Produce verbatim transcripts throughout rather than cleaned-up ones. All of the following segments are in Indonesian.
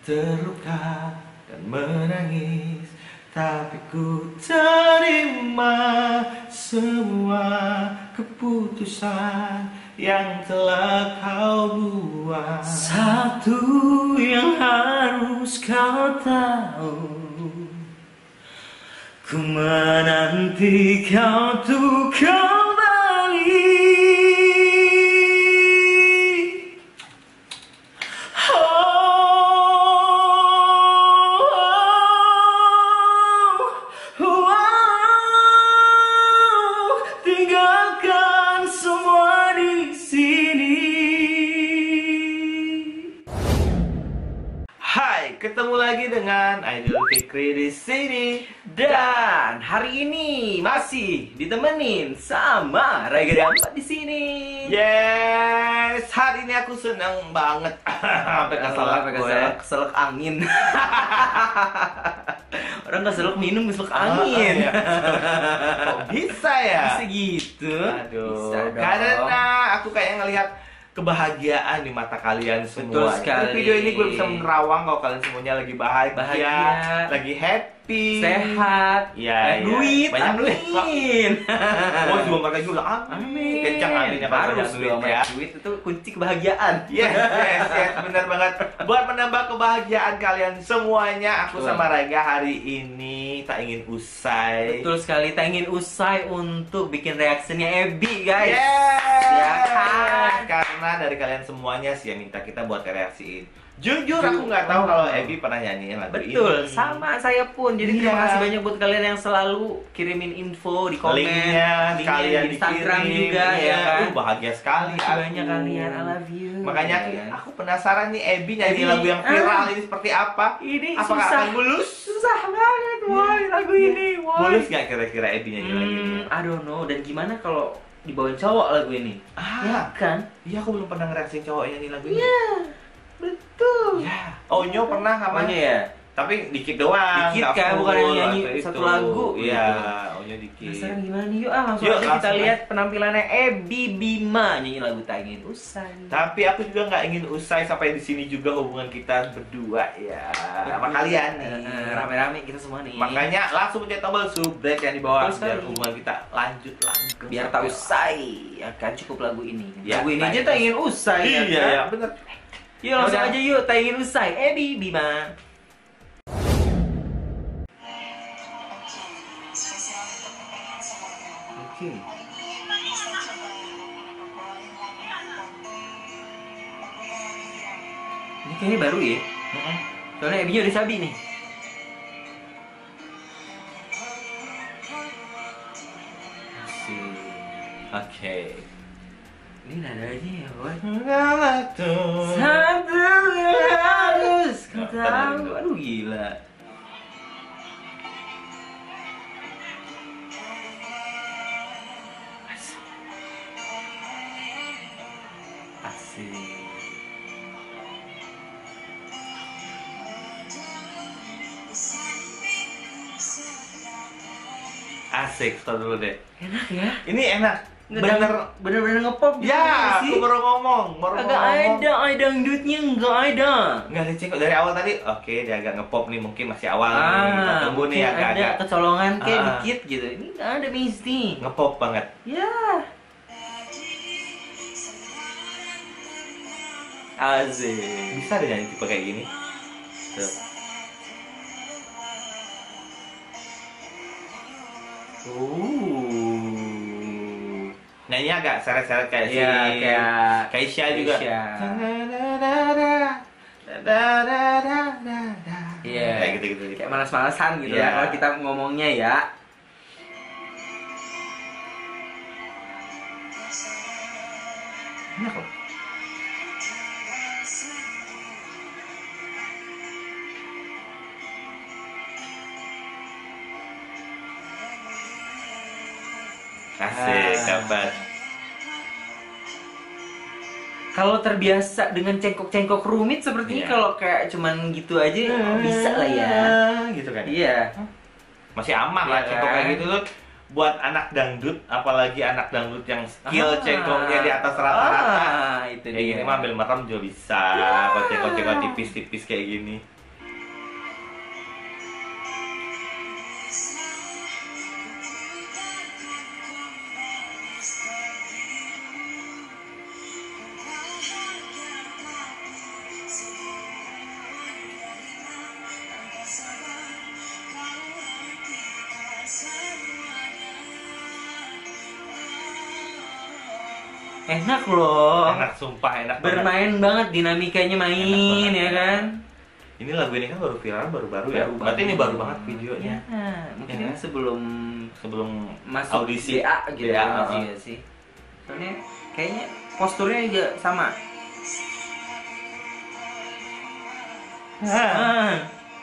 terluka dan menangis, tapi ku terima semua keputusan yang telah kau buat. Satu yang harus kau tahu, ku menanti kau tuh kembali. Ketemu lagi dengan Aidil Fikri di sini, dan hari ini masih ditemenin sama Rega Dampak di sini. Yes, hari ini aku senang banget. Sampai keselak, keselak, keselak angin. Orang keselak minum keselak angin. Oh, iya. Kok bisa ya? Bisa gitu. Aduh, bisa karena aku kayak ngelihat kebahagiaan di mata kalian semua. Betul sekali. Di video ini gue bisa menerawang kalau kalian semuanya lagi bahagia, Bahagia. lagi happy, sehat, ya, banyak duit, banyak duit. amin. Oh, juga pakai juga, amin. Kencang aminnya kalau banyak Harus duit dong, ya. duit itu kunci kebahagiaan. Yes, yes, yes, benar banget. Buat menambah kebahagiaan kalian semuanya, aku Betul. sama Rega hari ini tak ingin usai. Betul sekali, tak ingin usai untuk bikin reaksinya Ebi, guys. Yes, Ya kan? Karena dari kalian semuanya sih yang minta kita buat reaksiin. Jujur aku nggak tahu kalau Ebi pernah nyanyiin lagu ini. Betul, sama saya pun. Jadi terima Iya. kasih banyak buat kalian yang selalu kirimin info di komen, Linknya linknya kalian di Instagram dikirim, juga ya iya. kan. Uh, bahagia sekali Makasih aku. banyak kalian, I love you. Makanya aku, Ya kan? aku penasaran nih Ebi nyanyi Ebi, lagu yang viral ah. ini seperti apa. Ini Apakah susah. akan mulus? Susah banget, woi, lagu ini, woi. Mulus nggak kira-kira Ebi nyanyi lagi ini? Hmm, I don't know. Dan gimana kalau dibawain cowok lagu ini? Ah, Ya kan? iya aku belum pernah ngerasain cowok nyanyi lagu ini. Iya, betul. Ya, Onyo pernah sama Pokoknya ya. tapi dikit doang. Dikit nggak kan, full bukan yang nyanyi waktu satu itu. lagu, Iya, gitu. Onyo dikit. Penasaran gimana nih? Yuk ah, langsung Yuk, aja kita langsung lihat penampilannya Ebi Bima nyanyi lagu Tak Ingin Usai. Tapi aku juga nggak ingin usai sampai di sini juga hubungan kita berdua ya sama kalian nih. Eh, rame-rame kita semua nih. Makanya langsung pencet tombol subscribe yang di bawah Betul biar sekali. hubungan kita lanjut langgeng. biar tak usai akan cukup lagu ini. Ya, lagu ini Tak aja Ingin tak ingin usai. Iya, ya kan? ya, bener. Yuk langsung Yaudah. aja yuk tak ingin usai. Ebi Bima. Oke. Ini kayaknya baru ya. Soalnya Ebinya udah sabi nih. Oke. Ini nadanya ya, boy. Satu. Satu yang harus kau Nggak, tahu. tadi. Aduh gila. Asik. Asik, stop dulu deh. Enak ya. Ini enak. Bener Bener. bener-bener ngepop gitu Ya, sih. aku baru ngomong, baru Agak ngomong. ada, ada dangdutnya enggak ada. Nggak ada cengkok dari awal tadi. Oke, dia agak ngepop nih, mungkin masih awal nih. Ah, Kita tunggu nih mungkin agak-agak ada kecolongan kayak Ah. dikit gitu. Ini nggak ada mesti. ngepop banget. Ya. Asik. Bisa deh nyanyi tipe kayak gini. Tuh. Uh. Nyanyi agak seret-seret kayak Iya, si kayak Kaisha juga. Kaisha. Iya. Kayak gitu-gitu. Kayak malas-malasan gitu Iya. ya kalau kita ngomongnya ya. Enak loh. Asik, Ah. dapat. Kalau terbiasa dengan cengkok-cengkok rumit seperti ini, Iya. kalau kayak cuman gitu aja bisa lah ya. Gitu kan. Iya. Masih aman lah Iya cengkok kan? kayak gitu tuh. Buat anak dangdut, apalagi anak dangdut yang skill Ah. cengkoknya di atas rata-rata. Ah, itu Kayak dia. gini mah ambil merem juga bisa. Kalau cengkok-cengkok tipis-tipis kayak gini. Enak loh. Enak, sumpah enak banget. Bermain banget, dinamikanya main ya kan. Ini lagu ini kan baru viral baru-baru ya. Baru Berarti ini banget. baru banget videonya. Ya, mungkin Ya. ini sebelum Sebelum masuk audisi D A gitu D A, masih uh. nggak sih. Soalnya kayaknya posturnya juga sama. Ah.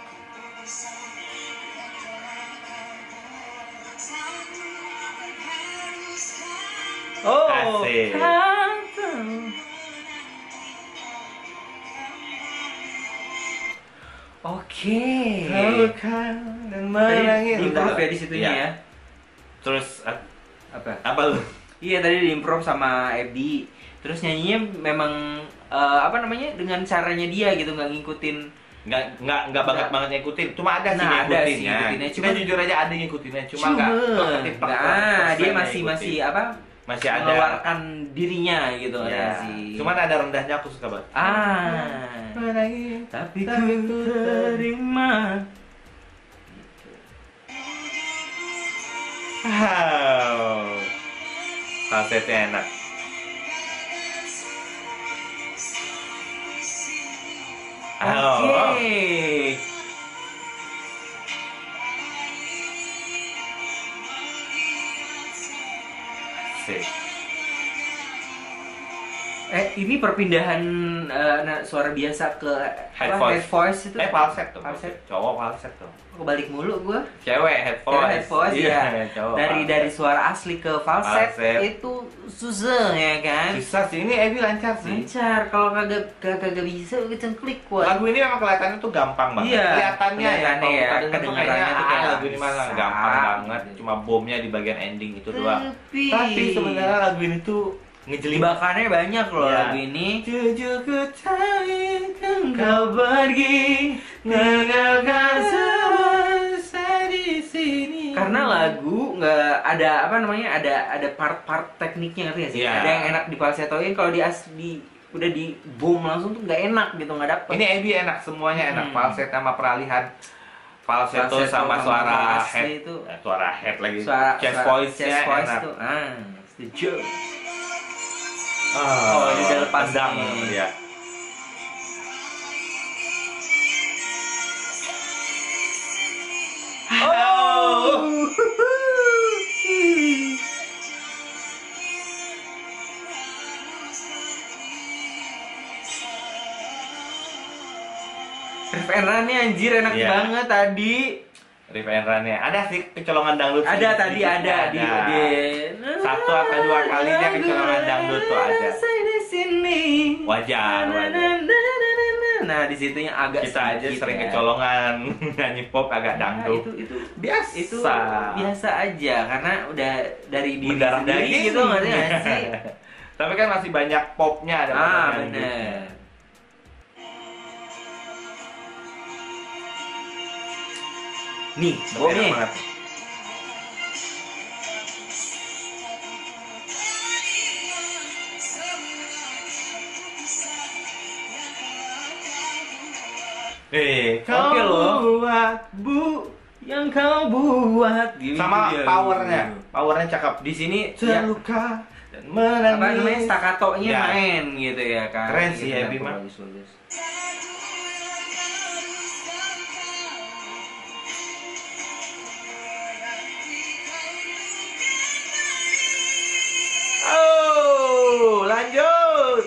Oh, Asik. Oke. Bukan dan Tadi menangis. diimprove ya di situnya Iya. ya. Terus ap- Apa? apa lu? Iya tadi diimprove sama Ebi. Terus nyanyinya memang eh, apa namanya dengan caranya dia gitu, nggak ngikutin. Nggak nggak nggak banget Nggak. banget ngikutin. Cuma ada sih Nah, ada sih ngikutinnya. ngikutinnya. Kita Cuma- jujur aja ada yang ngikutinnya. Cuma Cuma nggak nggak, ah, dia masih masih apa? masih ada. Mengeluarkan dirinya gitu Ya. ada sih. Cuman ada rendahnya aku suka banget. ah, Menangis. tapi ku terima. Wow. Falsetnya enak. Oke. Oh. Asik. Eh ini perpindahan eh, nah, suara biasa ke Head apa, voice. head voice itu. Eh falset tuh. Falset. Cowok falset tuh. Kebalik mulu gua. Cewek head voice. Cewek head voice Iya, ya. cowok Dari falset. dari suara asli ke falset, Falset. itu susah ya kan. Susah sih, ini Ebi lancar sih. Lancar, kalau kagak kagak kagak bisa kecengklik wah. Lagu ini memang kelihatannya tuh gampang banget. Iya, Kelihatannya ya, kelihatannya kalau ya, kita denger tuh kedengarannya kayaknya, tuh ah, kayak lagu ini malah bisa. gampang banget. Cuma bomnya di bagian ending itu doang. Tapi, Tapi sebenarnya lagu ini tuh ngejelimet. jebakannya banyak loh Iya. lagu ini. Jujur ku tahu Kau pergi meninggalkan semua di sini. karena lagu nggak ada apa namanya ada ada part-part tekniknya ngerti gak sih? Iya. Ada yang enak dipalsetoin, kalau di as di udah di boom langsung tuh nggak enak gitu, nggak dapet. Ini Ebi enak, semuanya enak. Hmm. Falset sama peralihan falsetto Falsetto sama sama suara asli head itu. eh, suara head lagi. Suara chest suara- voice-nya chest voice enak. tuh. Ah, setuju. Oh, ini udah lepas tendang nih. dia. Oh. Riff and Run-nya anjir enak Iya. banget tadi. Riff and Run-nya. Ada sih kecolongan dangdut. Ada sedikit- tadi sedikitnya ada di, di Satu atau dua kalinya kecolongan dangdut tuh ada. Di sini. Wajar, wajar. Nah, di situnya agak Kita aja sedikit sering ya. kecolongan nyanyi pop agak Nah, dangdut. itu itu Biasa. itu biasa aja karena udah dari diri Mendarah sendiri daging. gitu ngerti nggak sih? Tapi kan masih banyak popnya ada Ah, dangdutnya. bener. Nih, Enak bomnya. banget. Eh, Oke loh. buat bu Yang kau buat gitu sama dia. powernya, powernya cakep. Di sini ya, Terluka dan apa namanya menangis. staccatonya Ya. main gitu ya kan. Keren sih, Gitu, Ebi mah. bagus, bagus. Oh, lanjut.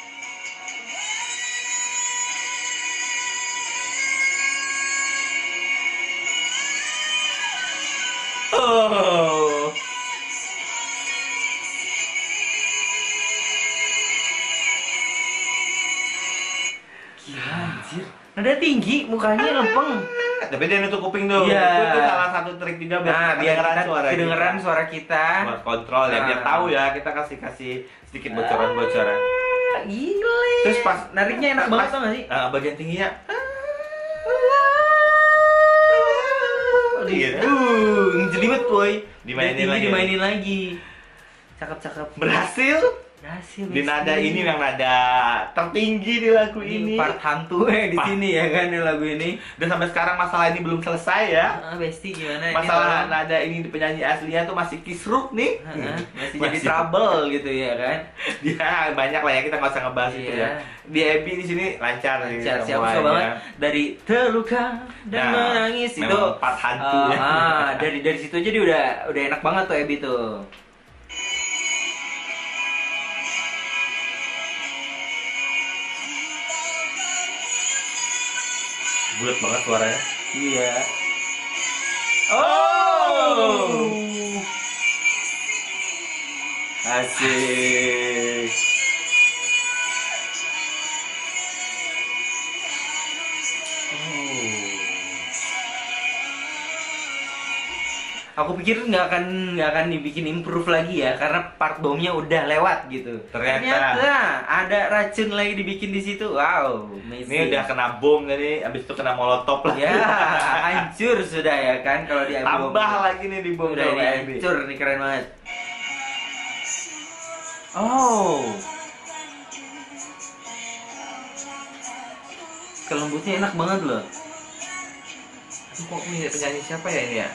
Oh. Gila anjir. Nada tinggi, mukanya lempeng. Tapi dia nutup kuping tuh. Iya. Itu, itu salah satu trik juga biar Nah, biar kedengeran kita suara kedengeran kita. suara kita. Buat kontrol ya, biar Nah. tahu ya kita kasih kasih sedikit bocoran-bocoran. Gile. Terus pas nariknya enak pas- banget pas- tau gak sih? Ah, bagian tingginya. Gitu. Uh, ngejelimet boy. Dimainin Tinggi lagi. dimainin lagi. Cakep-cakep. Berhasil. Rahasia Di nada Besti. ini yang nada tertinggi di lagu Ini ini. part hantu eh di Part- sini ya kan di lagu ini. Dan sampai sekarang masalah ini belum selesai ya. Ah, Besti gimana Masalah ini? nada ini di penyanyi aslinya tuh masih kisruh nih. Heeh, masih jadi trouble gitu ya kan. Dia banyak lah ya, kita nggak usah ngebahas itu Iya. ya. Di Ebi di sini lancar sih Lancar, siapa semuanya. banget dari terluka dan Nah, menangis itu memang part hantu ah, ya. ah, dari dari situ aja dia udah udah enak banget tuh Ebi tuh. Bulat banget suaranya. Iya. Oh. Asik. Aku pikir nggak akan nggak akan dibikin improve lagi ya karena part bomnya udah lewat gitu. Ternyata. ada racun lagi dibikin di situ. Wow, amazing. Ini udah kena bom tadi, abis itu kena molotov lah. Ya, hancur sudah ya kan kalau di album. Tambah lagi nih di bom Udah sama ini Ebi. hancur nih, keren banget. Oh. Kelembutnya enak banget loh. Aduh, kok ini penyanyi siapa ya ini ya?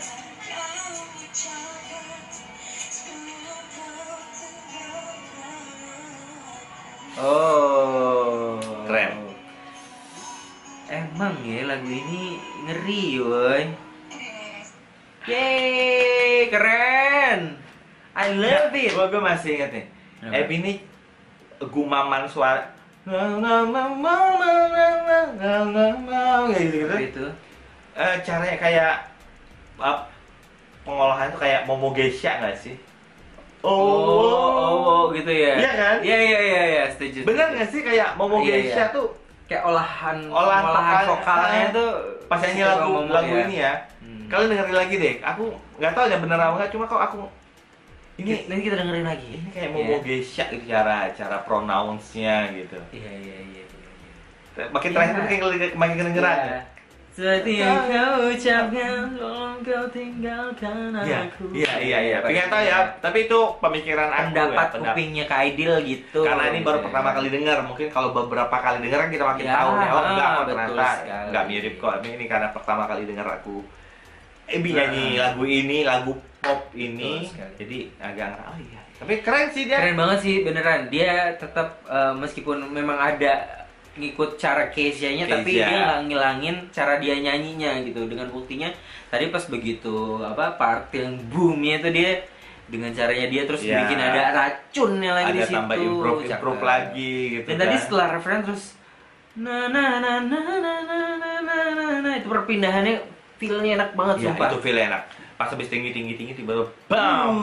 Oh. Keren. Emang ya lagu ini ngeri, woy. Yeay, keren. I love it. Gue gue masih inget nih. Apa? Ebi ini gumaman suara. Kayak gitu gitu. Itu. Eh, caranya kayak eh, pengolahan tuh kayak Momo Geisha nggak sih? Oh, oh, oh, gitu ya. Iya kan? Iya, iya, iya, iya, setuju. Bener setuju. nggak sih kayak Momo Iya, Geisha iya. tuh Kayak olahan olahan, olahan vokal- vokalnya ah, tuh pas nyanyi suka lagu ngomong lagu ya. ini ya. Hmm. Kalian dengerin lagi deh. Aku nggak tahu ya bener apa nggak. Cuma kok aku ini Ini nanti kita dengerin lagi. ini kayak Momo Iya. Geisha gitu cara cara pronounce-nya gitu. Iya, iya, iya, iya. Makin Iya. terakhir tuh kayak ngeli- makin kedengeran. Iya. Seperti yang kau ucapkan, tolong kau tinggalkan Iya, aku. iya, iya, iya. Pengen tahu ya, tapi itu pemikiran aku Pendapat ya, pendapat. kupingnya Kak Aidil gitu. Karena ini baru Gitu. pertama kali dengar. Mungkin kalau beberapa kali dengar kan kita makin Ya, tahu nih. Oh, enggak kok betul ternyata sekali. enggak mirip kok. Ini, ini karena pertama kali dengar aku Ebi Nah. nyanyi lagu ini, lagu pop ini. Betul sekali. Jadi agak oh iya. Tapi keren sih dia. Keren banget sih beneran. Dia tetap eh, meskipun memang ada ngikut cara Keisha-nya tapi Keisha. dia nggak ngilangin cara dia nyanyinya gitu. Dengan buktinya tadi pas begitu apa part yang boomnya itu dia dengan caranya dia terus Ya. bikin ada racunnya lagi di Ada situ. tambah improve improve Cakep. lagi gitu. Dan kan. tadi setelah referen terus na na na na na na na na na na itu perpindahannya feel-nya enak banget Iya, sumpah. itu feel enak. Pas habis tinggi tinggi tinggi tiba-tiba bam.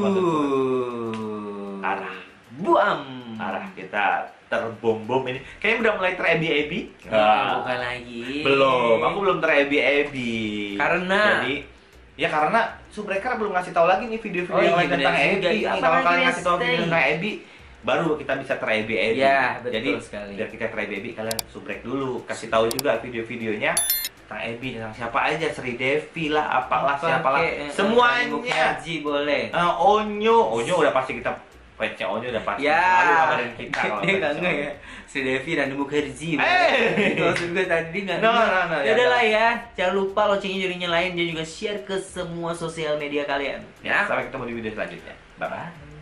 Uh. Arah. Buam. Arah kita terbom-bom ini. Kayaknya udah mulai terebi-ebi. Ya, bukan lagi. Belum, aku belum terebi-ebi. Karena? Jadi ya karena Subreka belum ngasih tahu lagi nih video-video Oh, yang iya, lain bener tentang juga. Ebi. Nih, Apa kalau lagi kalian ya, ngasih tahu video stay? tentang Ebi, baru kita bisa terebi-ebi. Ya, betul Jadi sekali. biar kita terebi-ebi, kalian subrek dulu, kasih tahu juga video-videonya tentang Ebi, tentang siapa aja, Sri Devi lah, apalah, siapalah, Pakai, eh, semuanya. Haji boleh. Eh, Onyo, Onyo udah pasti kita fansnya Onyo udah pasti Ya, selalu kabarin kita kalau dia nggak fansnya nge Onyo. ya. Si Devi dan Mukherjee. Eh. Itu maksud gue tadi nggak. No, no, no, Ya ya, udah no. lah ya. Jangan lupa loncengnya jadi nyalain dan juga share ke semua sosial media kalian. Ya, sampai ketemu di video selanjutnya. Bye bye.